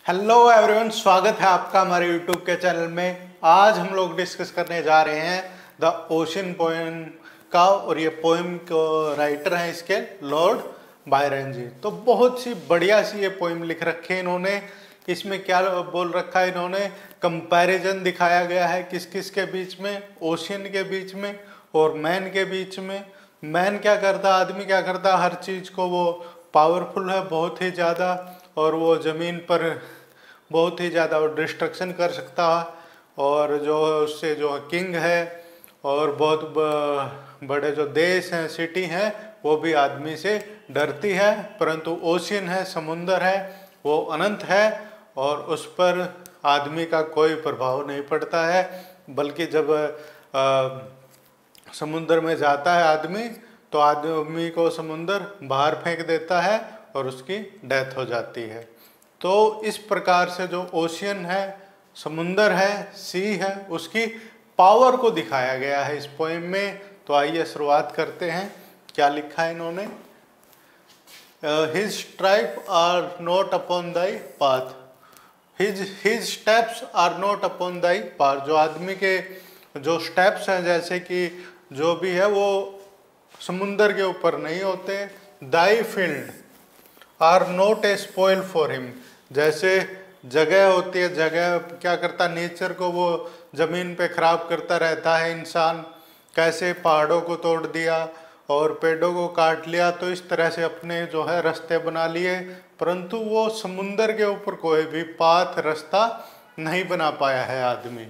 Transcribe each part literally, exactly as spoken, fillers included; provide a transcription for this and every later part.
Hello everyone, स्वागत है आपका हमारे यूट्यूब के चैनल में। आज हम लोग डिस्कस करने जा रहे हैं द ओशन पोएम का, और ये पोएम को राइटर हैं इसके लॉर्ड बायरन जी। तो बहुत सी बढ़िया सी ये पोएम लिख रखे हैं इन्होंने। इसमें क्या बोल रखा है इन्होंने, कंपैरिजन दिखाया गया है किस किस के बीच में, ओशन के बीच में और मैन के बीच में। मैन क्या करता, आदमी क्या करता, हर चीज़ को वो पावरफुल है बहुत ही ज़्यादा, और वो ज़मीन पर बहुत ही ज़्यादा वो डिस्ट्रक्शन कर सकता है, और जो उससे जो किंग है और बहुत बड़े जो देश हैं, सिटी हैं, वो भी आदमी से डरती है। परंतु ओशियन है, समुंदर है, वो अनंत है और उस पर आदमी का कोई प्रभाव नहीं पड़ता है। बल्कि जब आ, समुंदर में जाता है आदमी, तो आदमी को समुंदर बाहर फेंक देता है और उसकी डेथ हो जाती है। तो इस प्रकार से जो ओशियन है, समुंदर है, सी है, उसकी पावर को दिखाया गया है इस पोएम में। तो आइए शुरुआत करते हैं। क्या लिखा है इन्होंने, his stripe are not upon thy path, his his steps are not upon thy path. जो आदमी के जो स्टेप्स हैं, जैसे कि जो भी है वो समुंदर के ऊपर नहीं होते। Thy field are not a spoil for him, जैसे जगह होती है, जगह क्या करता, नेचर को वो ज़मीन पे ख़राब करता रहता है इंसान। कैसे पहाड़ों को तोड़ दिया और पेड़ों को काट लिया, तो इस तरह से अपने जो है रास्ते बना लिए, परंतु वो समुंदर के ऊपर कोई भी पाथ रास्ता नहीं बना पाया है आदमी।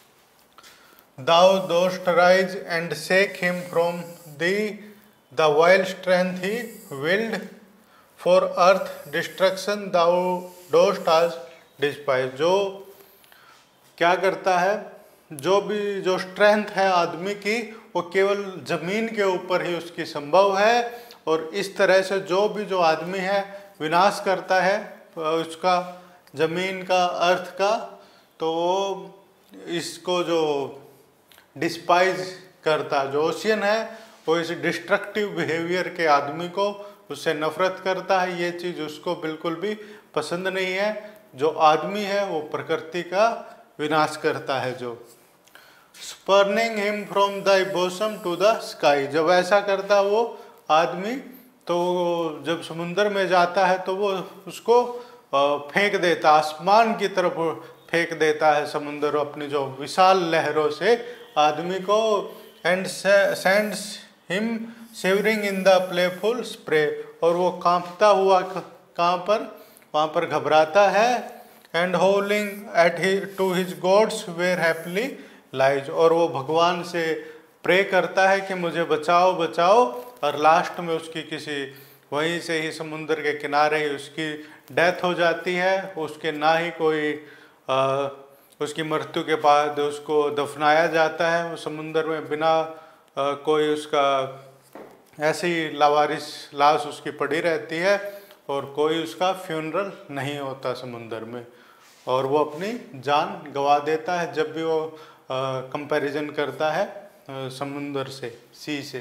Thou dost rise and shake him from thee the wild strength he wield for earth destruction thou dost आज डिस्पाइज। जो क्या करता है, जो भी जो स्ट्रेंथ है आदमी की, वो केवल ज़मीन के ऊपर ही उसकी संभव है। और इस तरह से जो भी जो आदमी है विनाश करता है उसका, ज़मीन का, अर्थ का, तो वो इसको जो डिस्पाइज करता, जो ओशियन है वो इस डिस्ट्रक्टिव बिहेवियर के आदमी को, उससे नफरत करता है। ये चीज़ उसको बिल्कुल भी पसंद नहीं है। जो आदमी है वो प्रकृति का विनाश करता है। जो spurning him from the bosom to the sky, जब ऐसा करता वो आदमी, तो जब समुंदर में जाता है तो वो उसको फेंक देता, आसमान की तरफ फेंक देता है समुंदर अपनी जो विशाल लहरों से आदमी को। And sends him shivering in the playful spray, और वो कांपता हुआ कहाँ पर, वहाँ पर घबराता है। And howling at he to his gods where happily lies, और वो भगवान से प्रे करता है कि मुझे बचाओ बचाओ, और लास्ट में उसकी किसी वहीं से ही समुंदर के किनारे ही उसकी डेथ हो जाती है। उसके ना ही कोई आ, उसकी मृत्यु के बाद उसको दफनाया जाता है वो समुंदर में, बिना आ, कोई उसका, ऐसी लावारिस लाश उसकी पड़ी रहती है, और कोई उसका फ्यूनरल नहीं होता समुंदर में, और वो अपनी जान गंवा देता है जब भी वो कंपैरिजन करता है आ, समुंदर से, सी से।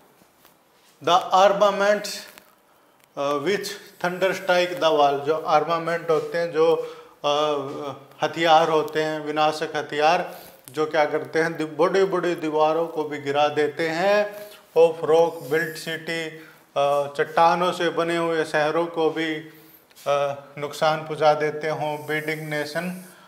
The armaments which thunder strike the wall, जो आर्मामेंट होते हैं, जो आ, हथियार होते हैं, विनाशक हथियार, जो क्या करते हैं, बड़ी बड़ी दीवारों को भी गिरा देते हैं। ऑफ रॉक बिल्ट सिटी, चट्टानों से बने हुए शहरों को भी नुकसान पहुंचा देते हों। बिल्डिंग नेशन,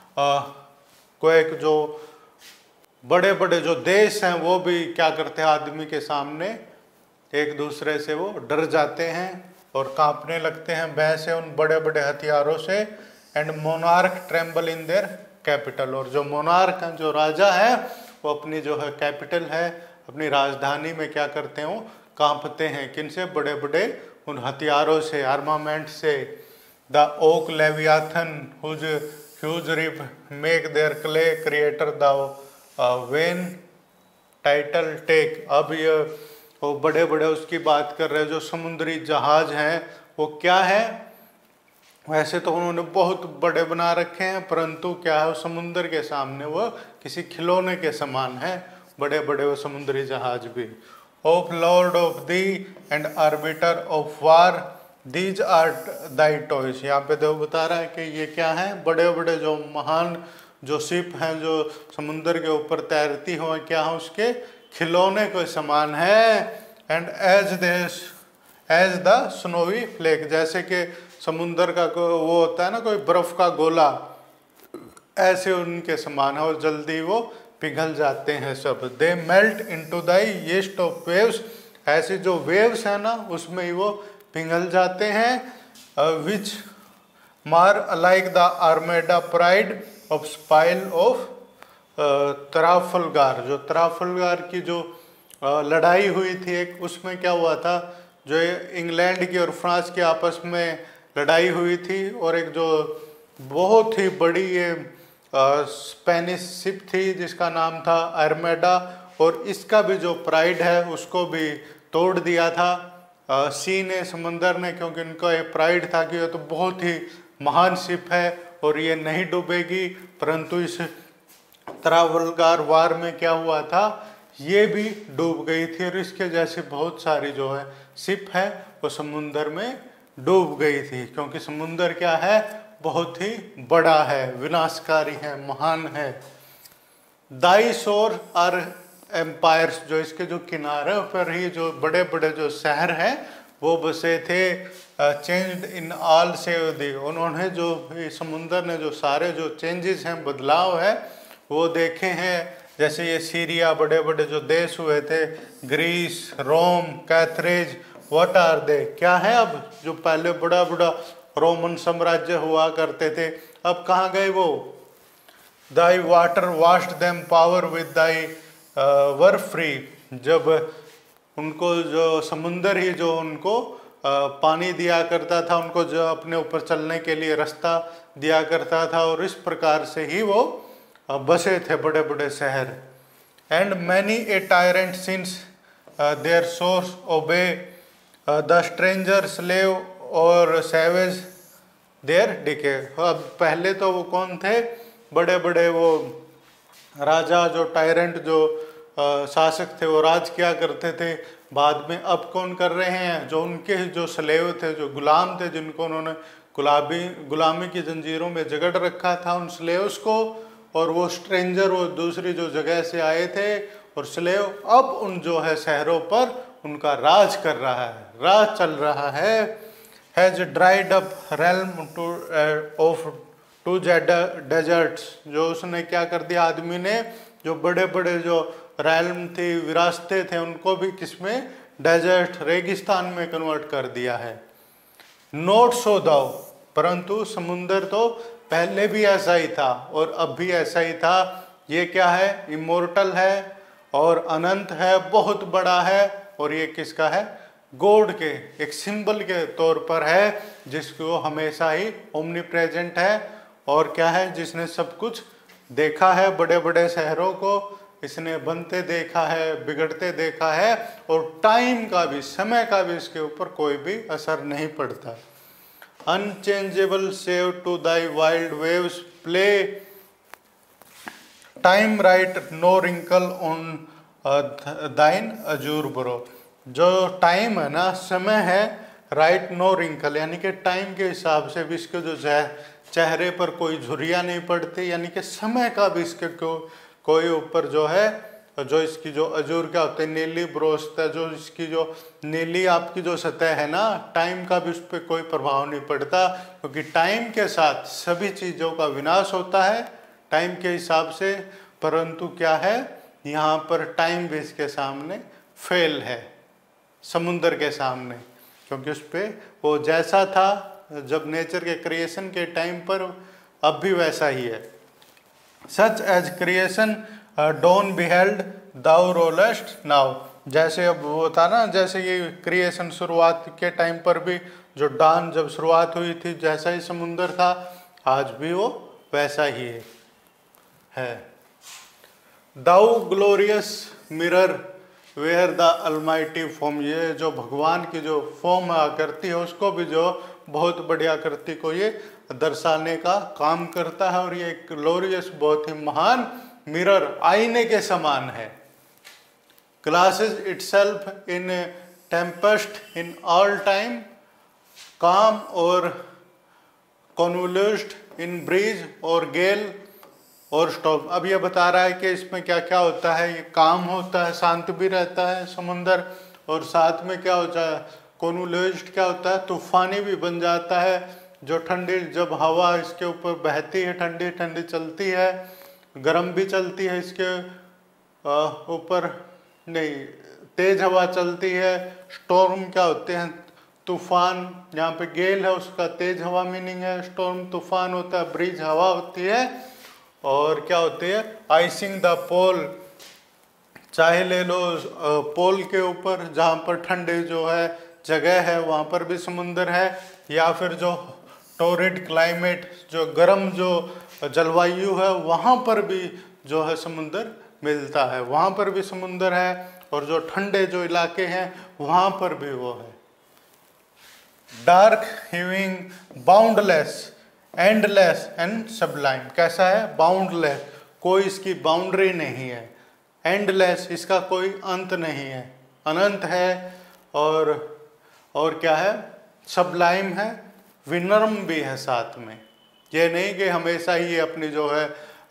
को एक जो बड़े बड़े जो देश हैं वो भी क्या करते हैं, आदमी के सामने एक दूसरे से वो डर जाते हैं और कांपने लगते हैं भय से उन बड़े बड़े हथियारों से। And monarch tremble in their capital, और जो मोनार्क हैं, जो राजा है, वो अपनी जो है कैपिटल है, अपनी राजधानी में क्या करते हैं, वो कांपते हैं। किनसे, बड़े बड़े उन हथियारों से, आर्मामेंट से। The oak leviathan whose huge rib make their clay creator the vain title take. अब ये वो बड़े बड़े उसकी बात कर रहे हैं, जो समुद्री जहाज हैं, वो क्या है, वैसे तो उन्होंने बहुत बड़े बना रखे हैं, परंतु क्या है, समुंदर के सामने वो किसी खिलौने के समान है, बड़े बड़े वो समुद्री जहाज भी। Of lord of the and arbiter of war these are thy toys. यहाँ पे देखो बता रहा है कि ये क्या है, बड़े बड़े जो महान जो शिप हैं जो समुद्र के ऊपर तैरती हो, क्या है उसके खिलौने के समान है। And as this as the snowy flake, जैसे कि समुद्र का वो होता है ना कोई बर्फ का गोला, ऐसे उनके समान है और जल्दी वो पिघल जाते हैं सब। They melt into the yeast of waves, ऐसे जो वेव्स है ना उसमें ही वो पिघल जाते हैं। Which mar alike the armada pride of spoil of Trafalgar, जो ट्राफलगार की जो uh, लड़ाई हुई थी एक, उसमें क्या हुआ था, जो इंग्लैंड की और फ्रांस की आपस में लड़ाई हुई थी और एक जो बहुत ही बड़ी ये स्पेनिश शिप थी जिसका नाम था आर्मेडा, और इसका भी जो प्राइड है उसको भी तोड़ दिया था आ, सी ने, समंदर ने, क्योंकि उनका ये प्राइड था कि ये तो बहुत ही महान शिप है और ये नहीं डूबेगी। परंतु इस ट्राफलगार वार में क्या हुआ था, ये भी डूब गई थी और इसके जैसे बहुत सारी जो है शिप है वो समुंदर में डूब गई थी, क्योंकि समुंदर क्या है, बहुत ही बड़ा है, विनाशकारी है, महान है। दाई शोर आर एम्पायर्स, जो इसके जो किनारे पर ही जो बड़े बड़े जो शहर हैं वो बसे थे। Changed in all save thee, उन्होंने जो समुंदर ने जो सारे जो चेंजेस हैं, बदलाव है वो देखे हैं। जैसे ये सीरिया, बड़े बड़े जो देश हुए थे, Greece, Rome, Carthage, what are they, क्या है अब, जो पहले बड़ा बड़ा रोमन साम्राज्य हुआ करते थे, अब कहाँ गए वो। Thy water washed them power with thy were free, जब उनको जो समुंदर ही जो उनको uh, पानी दिया करता था, उनको जो अपने ऊपर चलने के लिए रास्ता दिया करता था, और इस प्रकार से ही वो uh, बसे थे बड़े बड़े शहर। And many a tyrant since their shores obey the stranger slave or savage their decay. अब पहले तो वो कौन थे, बड़े बड़े वो राजा, जो टायरेंट, जो आ, शासक थे, वो राज किया करते थे। बाद में अब कौन कर रहे हैं, जो उनके जो स्लेव थे, जो गुलाम थे, जिनको उन्होंने गुलाबी गुलामी की जंजीरों में जकड़ रखा था, उन स्लेव्स को, और वो स्ट्रेंजर, वो दूसरी जो जगह से आए थे, और स्लेव अब उन जो है शहरों पर उनका राज कर रहा है, राज चल रहा है। Has dried up realm to of to deserts, जो उसने क्या कर दिया, आदमी ने जो बड़े बड़े जो रेल्म थी, विरासतें थे, उनको भी किसमें, डेजर्ट, रेगिस्तान में कन्वर्ट कर दिया है। नोट सो दाओ, परंतु समुंदर तो पहले भी ऐसा ही था और अब भी ऐसा ही था। ये क्या है, इमोर्टल है और अनंत है, बहुत बड़ा है, और ये किसका है, गॉड के एक सिंबल के तौर पर है, जिसको हमेशा ही ओमनी प्रेजेंट है, और क्या है, जिसने सब कुछ देखा है, बड़े बड़े शहरों को इसने बनते देखा है, बिगड़ते देखा है, और टाइम का भी, समय का भी इसके ऊपर कोई भी असर नहीं पड़ता। Unchangeable save to thy wild waves play time write no wrinkle on thine azure bro, जो टाइम है ना, समय है, राइट नो रिंकल, यानी कि टाइम के हिसाब से भी इसके जो चेहरे पर कोई झुर्रियाँ नहीं पड़ती, यानी कि समय का भी इसके को कोई ऊपर जो है, जो इसकी जो अजूर क्या होते हैं, नीली ब्रोस्त है, जो इसकी जो नीली आपकी जो सतह है ना, टाइम का भी उस पर कोई प्रभाव नहीं पड़ता, क्योंकि टाइम के साथ सभी चीज़ों का विनाश होता है टाइम के हिसाब से। परंतु क्या है, यहाँ पर टाइम भी इसके सामने फेल है, समुंदर के सामने, क्योंकि उस पर वो जैसा था जब नेचर के क्रिएशन के टाइम पर, अब भी वैसा ही है। Such as creation dawn beheld thou rollest now, जैसे अब वो था ना, जैसे ये क्रिएशन शुरुआत के टाइम पर भी जो डान जब शुरुआत हुई थी, जैसा ही समुंदर था, आज भी वो वैसा ही है। Thou glorious mirror where the almighty form, ये जो भगवान की जो फॉर्म आकृति है, उसको भी जो बहुत बड़ी आकृति को ये दर्शाने का काम करता है, और ये ग्लोरियस, बहुत ही महान मिरर, आईने के समान है। Glasses itself in tempest in all time calm or कॉन्वोल्यूस्ड in bridge और गेल और स्टॉर्म। अब ये बता रहा है कि इसमें क्या क्या होता है। ये काम होता है, शांत भी रहता है समुंदर, और साथ में क्या होता है, कॉन्वोल्यूस्ड क्या होता है, तूफानी भी बन जाता है। जो ठंडी, जब हवा इसके ऊपर बहती है, ठंडी ठंडी चलती है, गर्म भी चलती है, इसके ऊपर नहीं, तेज हवा चलती है। स्टॉर्म क्या होते हैं, तूफान। यहाँ पे गेल है, उसका तेज हवा मीनिंग है, स्टॉर्म तूफान होता है, ब्रीज हवा होती है। और क्या होती है, आइसिंग द पोल, चाहे ले लो पोल के ऊपर जहाँ पर ठंडे जो है जगह है वहाँ पर भी समुंदर है, या फिर जो टोरिड क्लाइमेट, जो गर्म जो जलवायु है वहाँ पर भी जो है समुंदर मिलता है, वहाँ पर भी समुंदर है। और जो ठंडे जो इलाके हैं वहाँ पर भी वो है। Dark heaving, boundless, endless and sublime. कैसा है, बाउंडलेस, कोई इसकी बाउंड्री नहीं है। एंडलेस, इसका कोई अंत नहीं है, अनंत है। और और क्या है, सबलाइम है, विनम्र भी है साथ में। ये नहीं कि हमेशा ही अपनी जो है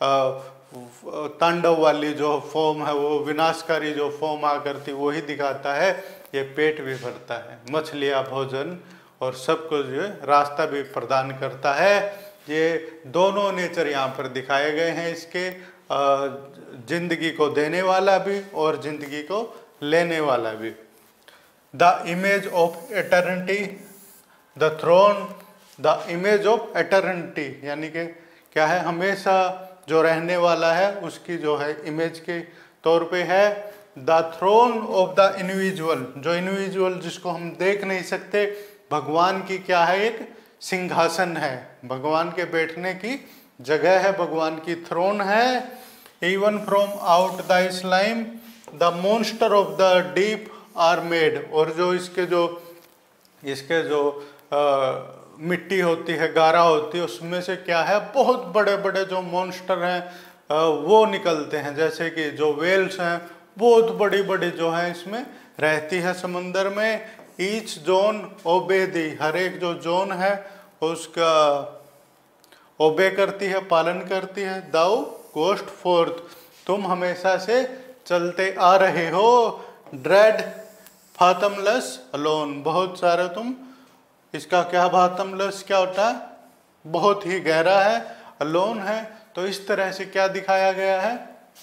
तांडव वाली जो फॉर्म है, वो विनाशकारी जो फॉर्म आ करती वही दिखाता है। ये पेट भी भरता है, मछलियाँ भोजन और सबको जो है रास्ता भी प्रदान करता है। ये दोनों नेचर यहाँ पर दिखाए गए हैं इसके, जिंदगी को देने वाला भी और जिंदगी को लेने वाला भी। The image of eternity, the throne, the image of eternity, यानी कि क्या है, हमेशा जो रहने वाला है उसकी जो है इमेज के तौर पे है। The throne of the individual, जो इंडिविजुअल जिसको हम देख नहीं सकते, भगवान की क्या है, एक सिंहासन है, भगवान के बैठने की जगह है, भगवान की थ्रोन है। Even from out the slime the monster of the deep are made, और जो इसके जो इसके जो आ, मिट्टी होती है, गारा होती है, उसमें से क्या है, बहुत बड़े बड़े जो मॉन्स्टर हैं वो निकलते हैं। जैसे कि जो वेल्स हैं, बहुत बड़ी बड़ी जो है इसमें रहती है समुंदर में। ईच जोन ओबे दी, हर एक जो जोन है उसका ओबे करती है, पालन करती है। दाउ गोस्ट फोर्थ, तुम हमेशा से चलते आ रहे हो। ड्रेड फाथमलेस अलोन, बहुत सारे तुम, इसका क्या फाथमलेस क्या होता है, बहुत ही गहरा है, अलोन है। तो इस तरह से क्या दिखाया गया है,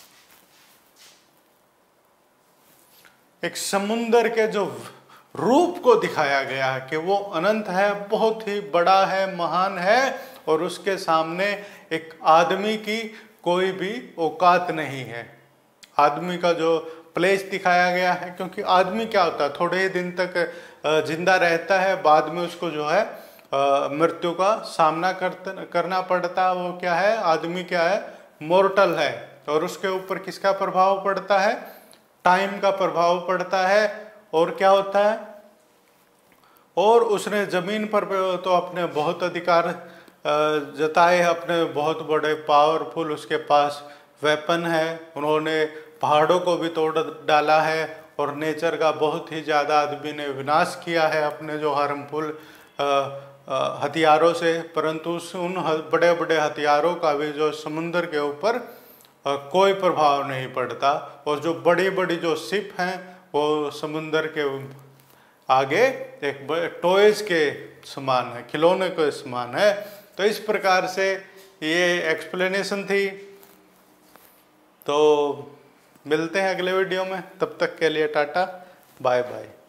एक समुंदर के जो रूप को दिखाया गया है कि वो अनंत है, बहुत ही बड़ा है, महान है, और उसके सामने एक आदमी की कोई भी औकात नहीं है। आदमी का जो प्लेस दिखाया गया है, क्योंकि आदमी क्या होता है, थोड़े ही दिन तक जिंदा रहता है, बाद में उसको जो है मृत्यु का सामना करता करना पड़ता है। वो क्या है, आदमी क्या है, मोर्टल है, और उसके ऊपर किसका प्रभाव पड़ता है, टाइम का प्रभाव पड़ता है। और क्या होता है, और उसने जमीन पर तो अपने बहुत अधिकार जताए, अपने बहुत बड़े पावरफुल उसके पास वेपन है, उन्होंने पहाड़ों को भी तोड़ डाला है, और नेचर का बहुत ही ज़्यादा आदमी ने विनाश किया है अपने जो हार्मफुल हथियारों से। परंतु उन बड़े बड़े हथियारों का भी जो समुंदर के ऊपर कोई प्रभाव नहीं पड़ता, और जो बड़ी बड़ी जो शिप हैं वो समुंदर के आगे एक टॉयज के समान है, खिलौने के समान है। तो इस प्रकार से ये एक्सप्लेनेशन थी। तो मिलते हैं अगले वीडियो में, तब तक के लिए टाटा, बाय बाय।